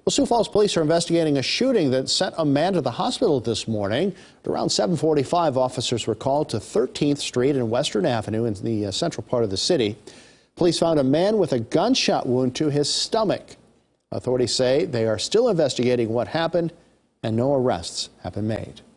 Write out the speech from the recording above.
Well, Sioux Falls police are investigating a shooting that sent a man to the hospital this morning. At around 7:45, officers were called to 13th Street and Western Avenue in the central part of the city. Police found a man with a gunshot wound to his stomach. Authorities say they are still investigating what happened and no arrests have been made.